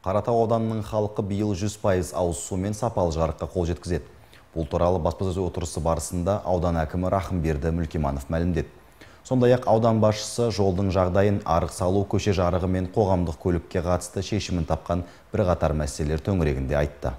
Қаратау ауданының халқы биыл 100% ауыз су мен сапалы жарыққа қол жеткізеді. Бұл туралы баспасөз отырысы барысында аудан әкімі Рахымберді Мүлкиманов мәлімдеді. Сондай-ақ аудан басшысы жолдың жағдайын, арық салу, көше жарығы мен қоғамдық көлікке қатысты шешімін тапқан бірқатар мәселелер төңірегінде айтты.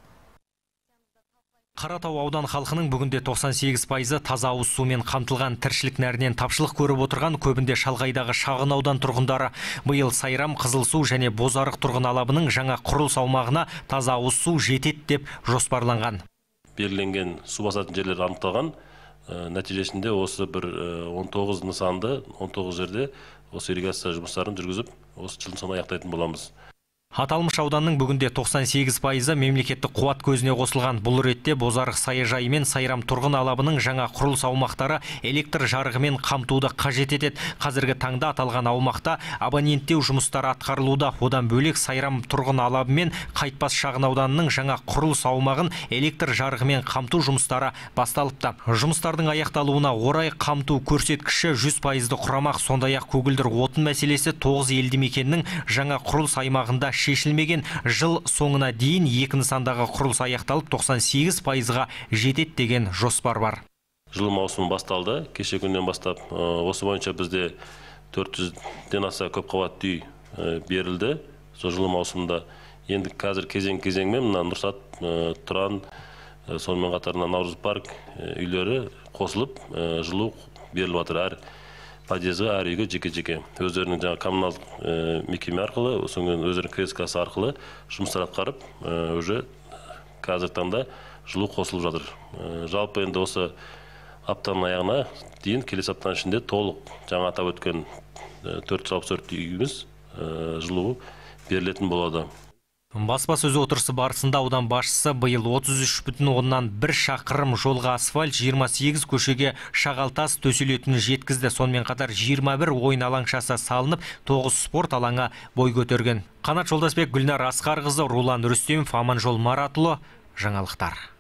Қаратау аудан халқының бүгінде 98% таза ауыз сумен қамтылған, тіршілік нәрінен тапшылық көріп отырған, көбінде шалғайдағы шағын аудан тұрғындары биыл Сайрам, Қызылсу және Бозарық тұрғын алабының жаңа құрылыс аумағына таза ауыз су жетеді деп жоспарланған. Белгіленген су басатын жерлер анықталған. Нәтижесінде осы бір 19 нысанды 19 жерде осы ирригация жұмыстарын жүргізіп, осы жылдың соңына аяқтайтын боламыз. Аталмыш ауданның бүгінде 98% мемлекеттік қуат көзіне қосылған. Бұл ретте Бозарық саяжайы мен Сайрам тұрғын алабының жаңа құрылыс аумақтары электр жарығымен қамтуды қажет етеді. Қазіргі таңда аталған аумақта абоненттеу жұмыстары атқарылуда. Одан бөлек Сайрам тұрғын алабы мен Қайтпас шағын ауданының жаңа құрылыс аумағын электр жарығымен қамту жұмыстары басталыпты. Жұмыстардың аяқталуына орай қамту көрсеткіші 100%-ді құрамақ. Сондай-ақ көгілдір отын мәселесі 9 елді мекеннің жаңа құрылыс аймағында шешілмеген. Жыл соңына дейін екі нысандағы құрылыс аяқталып 98%-ға жетеді деген жоспар бар. Жылы маусымы басталды. Кеше күннен бастап осы бойынша бізде 400-ден аса көпқабатты үй берілді. Сол жылы маусымда енді қазір кезең-кезеңмен мына Нұрсат, Тұран, сонымен қатар Наурыз парк үйлері қосылып жылу беріліп жатыр. Подъезға әр үйге жеке-жеке өздерінің жаңа коммуналдық мекеме арқылы, соңынан өздерінің кредиткасы арқылы жұмыстар атқарып, уже қазіргі таңда жылу қосылып жатыр. Жалпы енді осы аптаның аяғына дейін, келесі аптаның ішінде толық жаңа атап өткен 464 үйіміз жылу берілетін болады. Баспасөз отырысы барысында аудан басшысы биыл 33,1 шақырым жолға асфальт, 28 көшеге шағалтас төселетінін жеткізді. Сонымен қатар 21 ойын алаңшасы салынып, 9 спорт алаңы бой көтерген. Қанат Жолдасбек, Гүлнар Асқарқызы, Рулан Рүстемов, Аманжол Маратұлы, жаңалықтар.